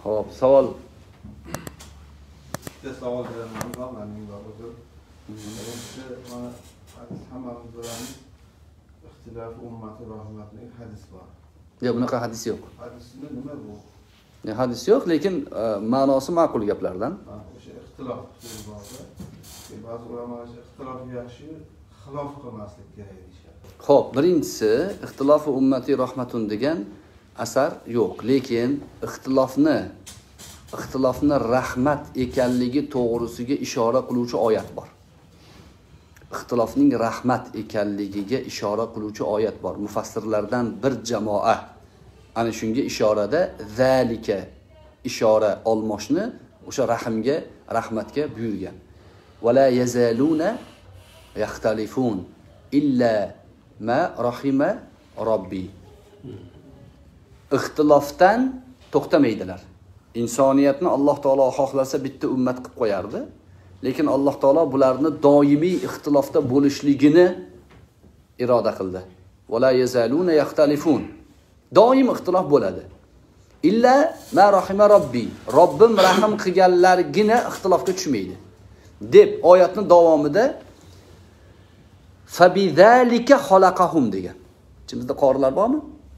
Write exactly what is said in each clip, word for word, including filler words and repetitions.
Xo'p, savol. Bitta savol beraman, mening bor o'zi. Birinchi, mana hammamiz bilamiz, ixtilof ummati rahmatning hadis bor. Yo'q, bunaqa hadis yo'q. Hadisni nima bu? Ne hadis yo'q, lekin ma'nosi ma'qul gaplardan. O'sha ixtilof so'zlarda ba'zi ulamolar ixtilof yaxshi, xilof qilmaslik kerak deyishadi. Xo'p, birinchisi ixtilofi ummati rahmatun degan asar yo'q, lekin ixtilofni ixtilofni rahmat ekanligi to'g'risiga ishora qiluvchi oyat bor. Ixtilofning rahmat ekanligiga ishora qiluvchi oyat bor. Mufassirlardan bir jamoa ana shunga ishorada zalika ishora olmoshni o'sha rahmga, rahmatga buyurgan. Wala yazaluna yaxtalifun illa ma rahima robbi. Ixtilofdan to'xtamaydilar. İnsoniyatni Alloh taolo xohlasa bitta ummat qilib qo'yardi, lekin Alloh taolo bularni doimiy ixtilofda bo'lishligini iroda qildi. Wala yazaluna yaxtalifun. Doim ixtilof bo'ladi. Illa ma rahima robbi. Robbim rahim qilganlargina ixtilofga tushmaydi. Deb oyatning davomida fabizalika xalaqahum degan. Ichimizda qorilar bormi?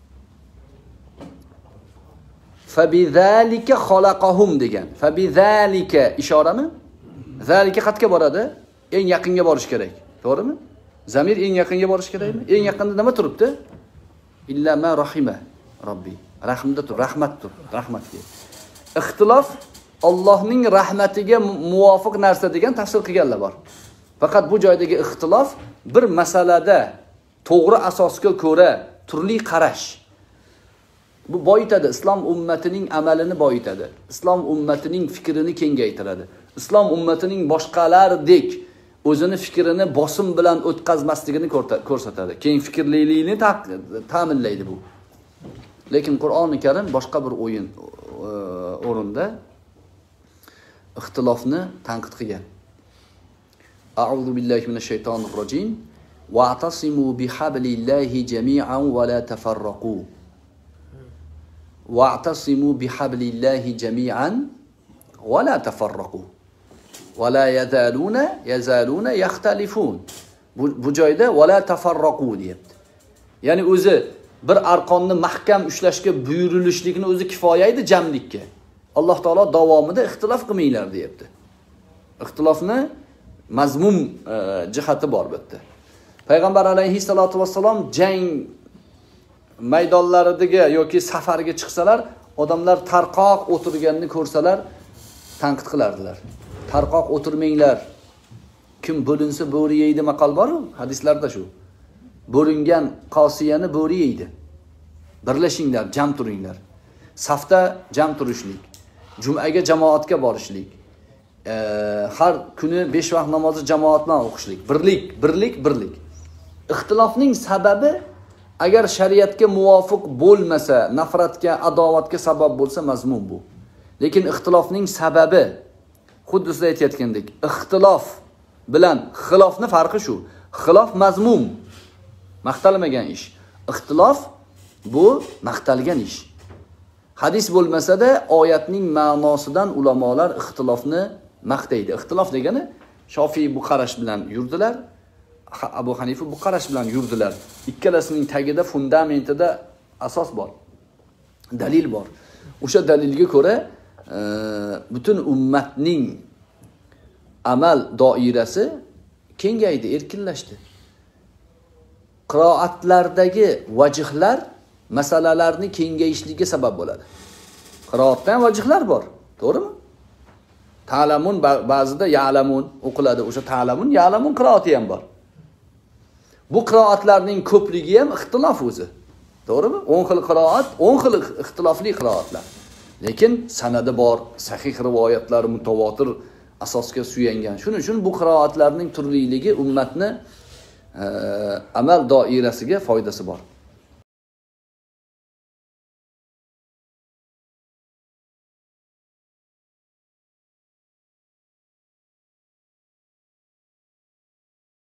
Fabizalika xalaqahum degan. Fabizalika ishorami? Zalika qatga boradi? Eng yaqinga borish kerak. To'g'rimi? Zamir eng yaqinga borish kerakmi? Eng yaqinda nima turibdi? Illa ma rahima robbi. Rahmda tur, rahmat tur, rahmatga. Ixtilof Allohning rahmatiga muvofiq narsa degan tafsir qilganlar bor. Faqat bu joydagi ixtilof bir masalada to'g'ri asosga ko'ra turli qarash. Bu boyitadi, islom ummatining amalini boyitadi. Islom ummatining fikrini kengaytiradi. Islom ummatining boshqalardek o'zini fikrini bosim bilan o'tkazmasligini ko'rsatadi. Keng fikrlilikni ta'minlaydi bu. Lekin Qur'oni Karim boshqa bir o'yin o'rinda ixtilofni tanqid qilgan. A'udhu billahi minash shaytonir rojim. Wa'tasimu bihablillahi jami'an wa la tafarraqu. Wa'tasimu bihablillahi jami'an wa la tafarraqu. Wa la yazaluna yazaluna yaxtalifun. Bu, bu joyda wa la tafarraqu deyapti. Ya'ni o'zi bir arqonni mahkam ushlashga buyurilishlikni o'zi kifoya edi jamlikka. Alloh taolo davomida ixtilof qilmanglar deyapti. Ixtilofni mazmun e, jihati bor bitta. Payg'ambar alayhissalatu vassalom jang maydonlaridagi yoki safarga chiqsalar, odamlar tarqoq o'tirganini ko'rsalar, tanqid qilardilar. Tarqoq o'tirmanglar. Kim bo'linsa bo'ri yeydi maqol bor-ku, hadislarda shu. Bo'lingan qosiyani bo'ri yeydi. Birlashinglar, jam turinglar. Safda jam turishlik, jumaga jamoatga borishlik, e, har kuni besh vaqt namozni jamoat bilan o'qishlik, birlik, birlik, birlik. Ixtilofning sababi agar shariatga muvofiq bo'lmasa, nafratga, adovatga sabab bo'lsa mazmun bu. Lekin ixtilofning sababi xuddi siz aytayotgandek, ixtilof bilan xilofning farqi shu. Xilof mazmun, maqtalmagan ish. Ixtilof bu maqtalgan ish. Hadis bo'lmasa-da, oyatning ma'nosidan ulamolar ixtilofni maqtaydi. Ixtilof degani Shofiy bu qarash bilan yurdilar, Abu Hanifa bu qarash bilan yurdilar. Ikkalasining tagida, fundamentida asos bor. Dalil bor. O'sha dalilga ko'ra e, butun ummatning amal doirasi kengaydi, erkinlashdi. Qiroatlardagi vajhlar masalalarni kengayishligiga sabab bo'ladi. Qiroatdan vajhlar bor, to'g'rimi? Ta'lamun ba'zida ya'lamun o'qiladi. O'sha ta'lamun, ya'lamun qiroati ham bor. Bu qiroatlarning ko'pligi ham ixtilof o'zi. To'g'rimi? o'n xil qiroat, o'n xil ixtilofli qiroatlar. Lekin sanadi bor, sahih rivoyatlar mutavotir asosga suyangan. Shuning uchun bu qiroatlarning turliligi ummatni e, amal doirasiga foydasi bor.